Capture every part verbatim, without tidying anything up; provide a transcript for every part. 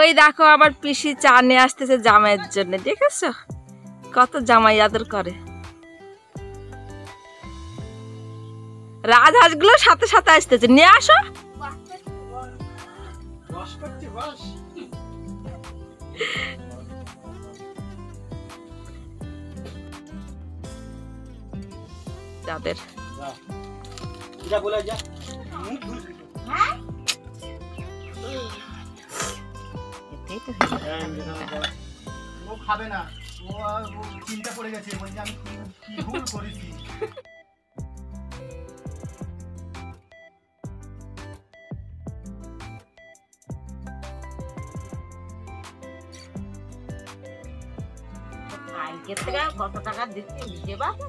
ওই দেখো আমার পিসি চা নিয়ে আসতেছে জামাইয়ের জন্য, দেখেছো কত জামাই আদর করে। রাজহাঁস গুলো সাথে সাথে আসতেছে, নিয়ে আসো। যাদের খাবে না, ও চিন্তা পড়ে গেছে, বলছে আমি কি ভুল করেছি। কত টাকা দিচ্ছি দিতে পারবো?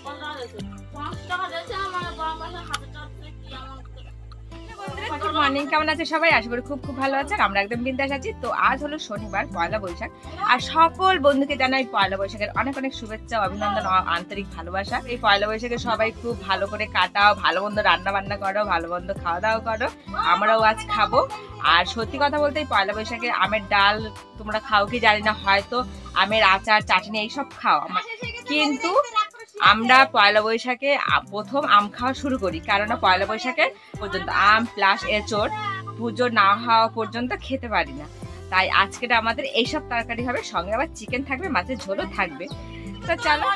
গুড মর্নিং, কেমন আছে সবাই? আশা করি খুব খুব ভালো আছে। আমরা একদম বিন্দাস আছি। তো আজ হলো শনিবার, পয়লা বৈশাখ, আর সকল বন্ধুকে জানাই পয়লা বৈশাখের অনেক অনেক শুভেচ্ছা, অভিনন্দন, আন্তরিক ভালোবাসা। এই পয়লা বৈশাখে সবাই খুব ভালো করে কাটাও, ভালো মন্দ রান্না বান্না করো, ভালো মন্দ খাওয়া দাওয়া করো। আমরাও আজ খাবো। আর সত্যি কথা বলতে এই পয়লা বৈশাখে আমের ডাল তোমরা খাও কি জানি না, হয়তো আমের আচার চাটনি এইসব খাও, কিন্তু আমরা পয়লা বৈশাখে প্রথম আম খাওয়া শুরু করি, কারণ পয়লা বৈশাখে পর্যন্ত আম প্লাস এঁচড় পুজো না হওয়া পর্যন্ত খেতে পারি না। তাই আজকে আমাদের এইসব তরকারি হবে, সঙ্গে আবার চিকেন থাকবে, মাছের ঝোলও থাকবে। তো চলো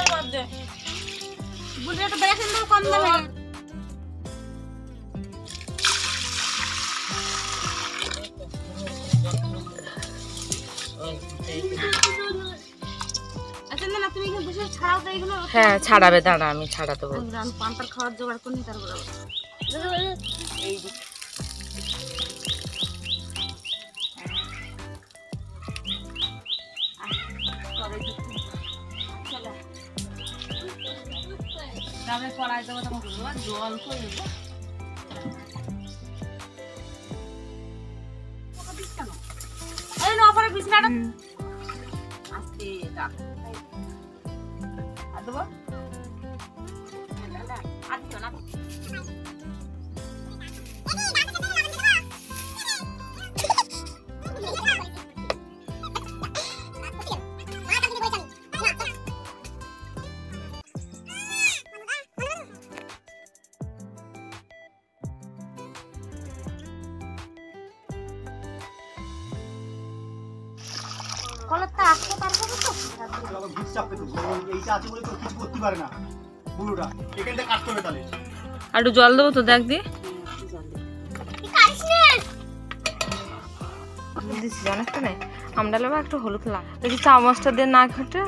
হ্যাঁ ছাড়াবে, দাঁড়া আমি ছাড়া দেবো। পান্তার খাওয়ার জোগাড় করি, তারপর পড়াই দেবো, তখন জল করে দেবো। বিছানাটা আস্তে দেবো, আচ্ছা না কলটা আসতে পারবো তো, আবার ভিড় চাপে তো, এইটা আছে বলে তো কিছু করতে পারে না পুরোটা, এখানটা কাটতে হবে। তাহলে আর একটু জল দেবো তো, দেখ দি দিচ্ছি অনেকটা নেই, আমরা নেবো একটু হলুদ লাগ, দেখি চামচটা দিয়ে না ঘটে।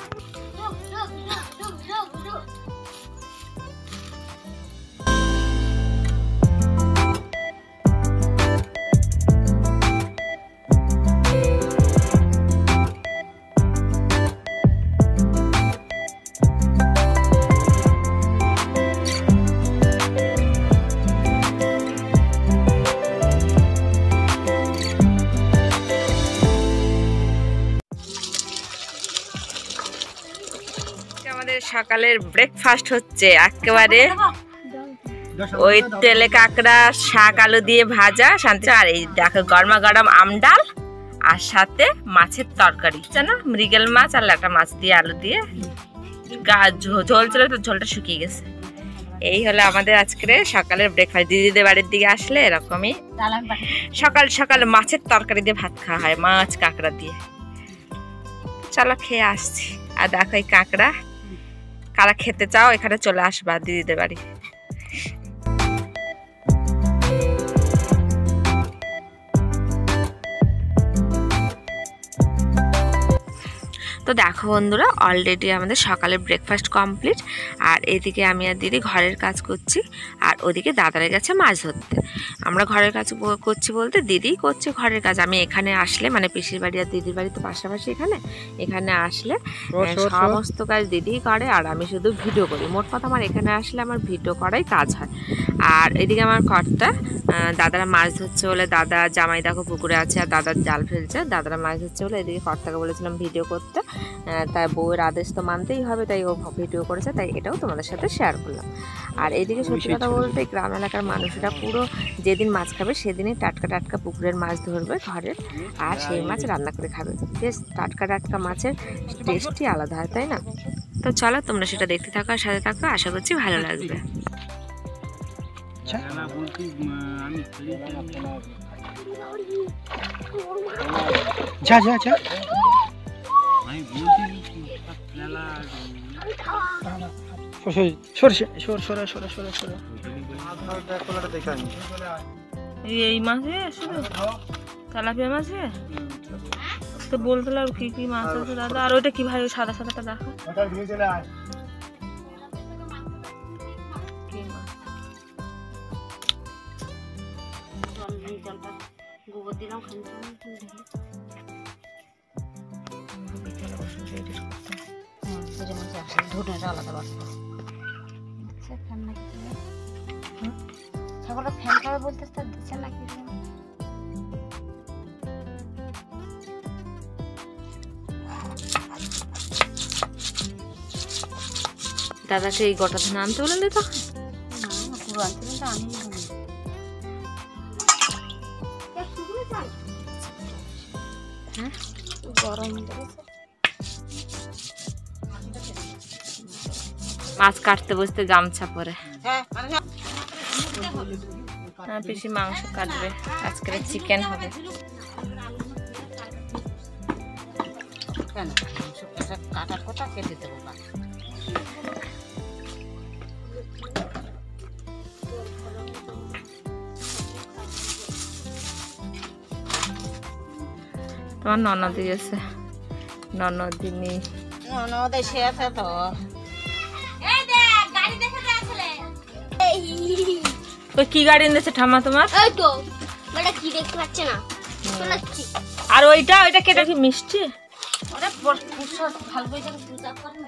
সকালের ব্রেকফাস্ট হচ্ছে একেবারে ওই তেলে কাঁকড়া, শাক আলু দিয়ে ভাজা শান্তি, আর এই দেখো গরমা গরম আম ডাল, আর সাথে মাছের তরকারি, জানো মৃগেল মাছ আর একটা মাছ দিয়ে আলু দিয়ে ঝোল ছিল, তো ঝোলটা শুকিয়ে গেছে। এই হলো আমাদের আজকের সকালের ব্রেকফাস্ট। দিদিদের বাড়ির দিকে আসলে এরকমই সকাল সকাল মাছের তরকারি দিয়ে ভাত খাওয়া হয়, মাছ কাঁকড়া দিয়ে। চলো খেয়ে আসছি। আর দেখো এই কাঁকড়া, কারা খেতে চাও এখানে চলে আসবা দিদিদের বাড়ি। তো দেখো বন্ধুরা, অলরেডি আমাদের সকালে ব্রেকফাস্ট কমপ্লিট, আর এদিকে আমি আর দিদি ঘরের কাজ করছি, আর ওদিকে দাদারে গেছে মাছ ধরতে। আমরা ঘরের কাজ করছি বলতে দিদি করছে ঘরের কাজ। আমি এখানে আসলে, মানে পিসির বাড়ি আর দিদির বাড়ি তো পাশাপাশি, এখানে এখানে আসলে সমস্ত কাজ দিদি করে, আর আমি শুধু ভিডিও করি। মোট কথা আমার এখানে আসলে আমার ভিডিও করাই কাজ হয়। আর এদিকে আমার কর্তা দাদারা মাছ ধরছে বলে, দাদা জামাই দেখো পুকুরে আছে আর দাদার জাল ফেলছে, দাদারা মাছ ধরছে বলে এদিকে কর্তাকে বলেছিলাম ভিডিও করতে। তাই বউয়ের আদেশ তো মানতেই হবে, তাই ও ভিডিও করেছে, তাই এটাও তোমাদের সাথে শেয়ার করলাম। আর এইদিকে সত্যি কথা বলতে গ্রাম এলাকার মানুষরা পুরো যেদিন মাছ খাবে সেদিনই টাটকা টাটকা পুকুরের মাছ ধরবে ঘরের, আর সেই মাছ রান্না করে খাবে। বেশ টাটকা টাটকা মাছের টেস্টই আলাদা হয়, তাই না? তো চলো তোমরা সেটা দেখতে থাকো আর সাথে থাকো, আশা করছি ভালো লাগবে। যা যা যা এই মাছে শুধু তেলাপিয়া মাছে তো বলতে আর কি কি মাছ আছে দাদা? আর ওইটা কি ভাই ওই সাদা সাদাটা দেখো কি মাছ? গোবর দিলাম ধুনেটা আলাদা বাড়তো ফ্যান নাকি ছাগলটা ফ্যান খাবে বলতে দিচ্ছে নাকি? দাদাকে এই গোটা ধান আনতে বলেন তো? না পুরো আনতে তো আমি হ্যাঁ গরম মাছ কাটতে বসতে গামছা পরে। হ্যাঁ পিসি মাংস কাটবে, আজকে চিকেন হবে। কাটার কথা কেটে দেবো। তোমার ননদি আছে, ননদিনী ননদ এসে আছে তো। ওই কি গাড়ি এনেছে ঠাম্মা তোমার? ওই তো ওটা কি দেখতে পাচ্ছে না, শোনাচ্ছি। আর ওইটা ওইটা কেটে কি মিষ্টি? ওটা ভালো করে পূজা করে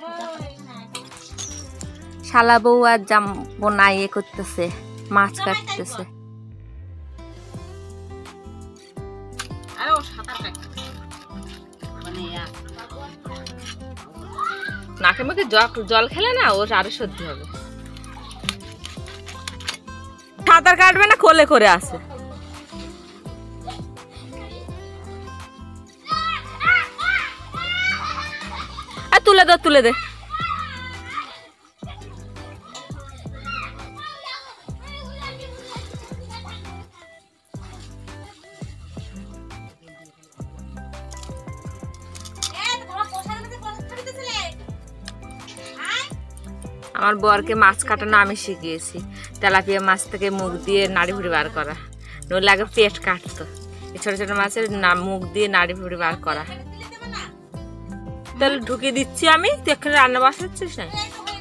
শালা বউ আর জাম্বো না ইয়ে করতেছে, মাছ কাটতেছে। আরে ও সাঁতার কাটছে মানে নাকে মুখে জল খেলে না ওর আরো সর্দি হবে। সাঁতার কাটবে না কোলে করে আসে। আর তুলে দে তুলে দে। আমার বরকে মাছ কাটানো আমি শিখিয়েছি, তেলাপিয়া মাছ থেকে মুখ দিয়ে নাড়ি ভুড়ি বার করা, নইলে আগে পেট কাটতো। এই ছোট ছোট মাছের মুখ দিয়ে নাড়ি ভুড়ি বার করা। তাহলে ঢুকিয়ে দিচ্ছি আমি, তুই এখানে রান্না বসাচ্ছিস না?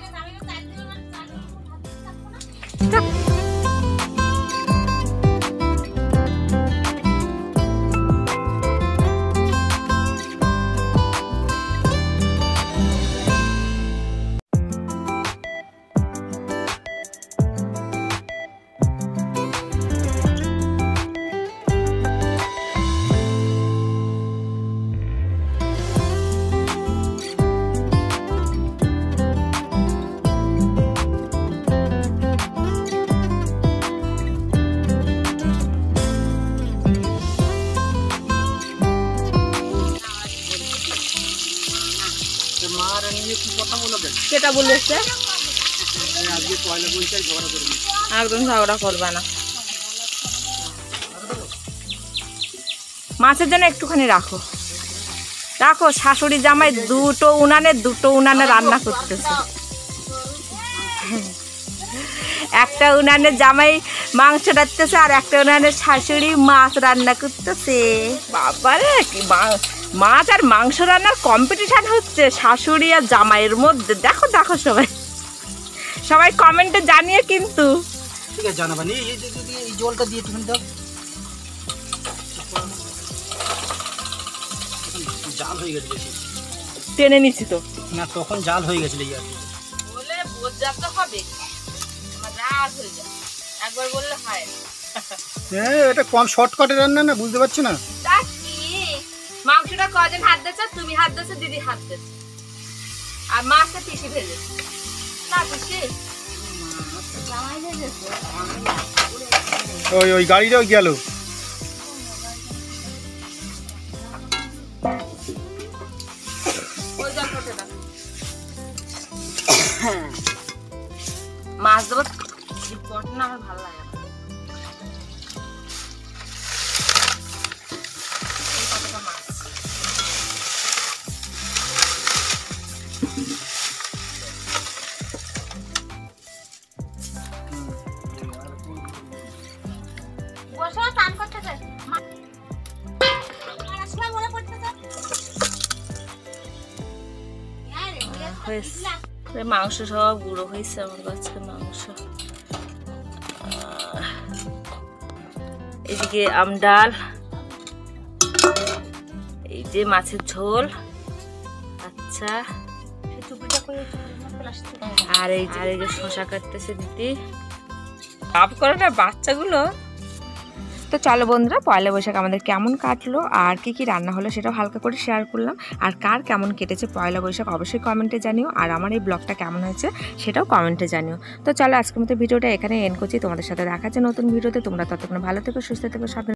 কেটা বলেছে একদম ঝগড়া করবে না। মাছের জন্য একটুখানি রাখো রাখো। শাশুড়ি জামাই দুটো উনানে দুটো উনানে রান্না করতেছে। একটা উনানে জামাই মাংস রাখতেছে আর একটা উনানে শাশুড়ি মাছ রান্না করতেছে। বাবারে কি মাছ আর মাংস রান্নার কম্পিটিশন হচ্ছে শাশুড়ি আর জামাইয়ের মধ্যে। দেখো দেখো সবাই সবাই কমেন্টে জানিয়ে কিন্তু। ঠিক আছে জানাবানি। এই জলটা দিয়ে তুমি দাও। জাল হয়ে গেছে বেশি। টেনে নিছি তো না, তখন জাল হয়ে গেছিল ইয়ার বলে বোঝা তো হবে, রাত হয়ে যায় একবার বললে হয়। হ্যাঁ এটা কম শর্টকাটে রান্না না, বুঝতে পারছি না। মাংস তরকারিটা কজন হাত দিয়েছে? তুমি হাত দিয়েছো, দিদি হাত দিয়েছে। আর মাছটা পিসি ভেজেছে না পিসি। ওই ওই গাড়িটাও গেল। ওই জল ফোটে না। মাছ দেবো বটে না, আমার ভালো লাগে না। এই কতটা মাছ। বসো, টান করতেছে। মনে পড়তেছে। মাংস সব গুঁড়ো হয়েছে আমার কাছে মাংস। এদিকে আম ডাল, এই যে মাছের ঝোল, আচ্ছা, আর এই যে এই যে শশা কাটতেছে দিদি। আপ করে না বাচ্চাগুলো। তো চলো বন্ধুরা, পয়লা বৈশাখ আমাদের কেমন কাটলো আর কি কি রান্না হলো সেটাও হালকা করে শেয়ার করলাম। আর কার কেমন কেটেছে পয়লা বৈশাখ অবশ্যই কমেন্টে জানিও। আর আমার এই ব্লগটা কেমন হয়েছে সেটাও কমেন্টে জানিও। তো চলো আজকের মতো ভিডিওটা এখানে এন্ড করছি। তোমাদের সাথে দেখা যাচ্ছে নতুন ভিডিওতে। তোমরা ততক্ষণ ভালো থেকো, সুস্থ থেকো, সাবধানে।